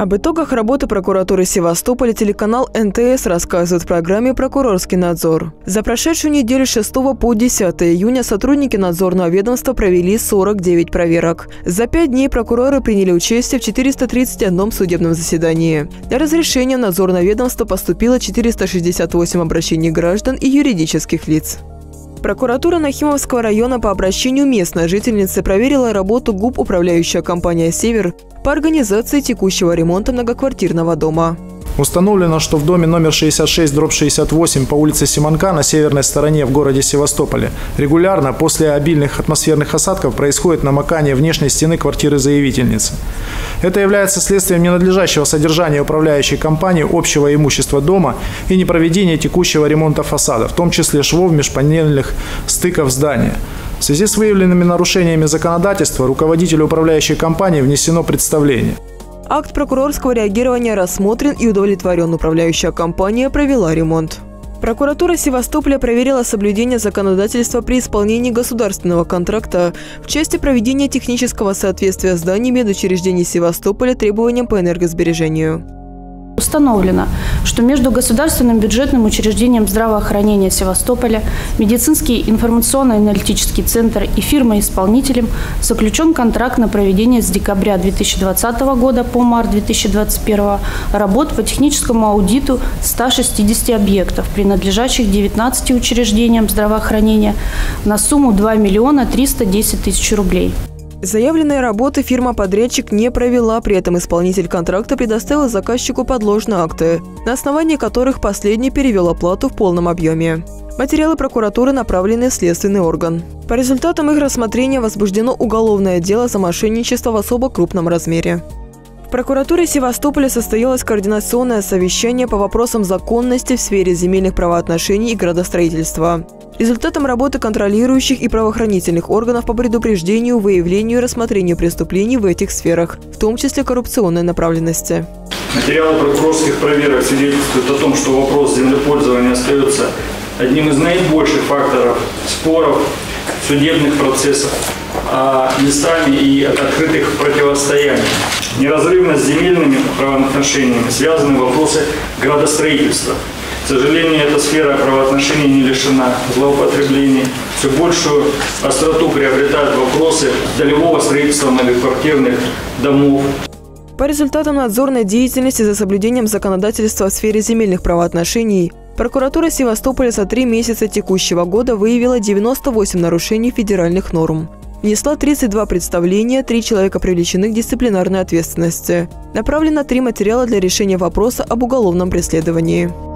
Об итогах работы прокуратуры Севастополя телеканал НТС рассказывает в программе «Прокурорский надзор». За прошедшую неделю с 6 по 10 июня сотрудники надзорного ведомства провели 49 проверок. За 5 дней прокуроры приняли участие в 431 судебном заседании. Для разрешения в надзорное ведомство поступило 468 обращений граждан и юридических лиц. Прокуратура Нахимовского района по обращению местной жительницы проверила работу ГУП «Управляющая компания «Север» по организации текущего ремонта многоквартирного дома. Установлено, что в доме номер 66/68 по улице Симонка на северной стороне в городе Севастополе регулярно после обильных атмосферных осадков происходит намокание внешней стены квартиры заявительницы. Это является следствием ненадлежащего содержания управляющей компании общего имущества дома и непроведения текущего ремонта фасада, в том числе швов межпанельных стыков здания. В связи с выявленными нарушениями законодательства руководителю управляющей компании внесено представление. Акт прокурорского реагирования рассмотрен и удовлетворен. Управляющая компания провела ремонт. Прокуратура Севастополя проверила соблюдение законодательства при исполнении государственного контракта в части проведения технического соответствия зданий медучреждений Севастополя требованиям по энергосбережению. Установлено, что между государственным бюджетным учреждением здравоохранения Севастополя, медицинский информационно-аналитический центр и фирмой-исполнителем заключен контракт на проведение с декабря 2020 года по март 2021 работ по техническому аудиту 160 объектов, принадлежащих 19 учреждениям здравоохранения, на сумму 2 310 000 рублей. Заявленные работы фирма-подрядчик не провела, при этом исполнитель контракта предоставил заказчику подложные акты, на основании которых последний перевел оплату в полном объеме. Материалы прокуратуры направлены в следственный орган. По результатам их рассмотрения возбуждено уголовное дело за мошенничество в особо крупном размере. В прокуратуре Севастополя состоялось координационное совещание по вопросам законности в сфере земельных правоотношений и градостроительства. Результатом работы контролирующих и правоохранительных органов по предупреждению, выявлению и рассмотрению преступлений в этих сферах, в том числе коррупционной направленности. Материалы прокурорских проверок свидетельствуют о том, что вопрос землепользования остается одним из наибольших факторов споров, судебных процессов, а местами и открытых противостояний. Неразрывно с земельными правоотношениями связаны вопросы градостроительства. К сожалению, эта сфера правоотношений не лишена злоупотреблений. Все большую остроту приобретают вопросы долевого строительства многоквартирных домов. По результатам надзорной деятельности за соблюдением законодательства в сфере земельных правоотношений прокуратура Севастополя за 3 месяца текущего года выявила 98 нарушений федеральных норм. Внесла 32 представления, 3 человека привлечены к дисциплинарной ответственности. Направлено 3 материала для решения вопроса об уголовном преследовании.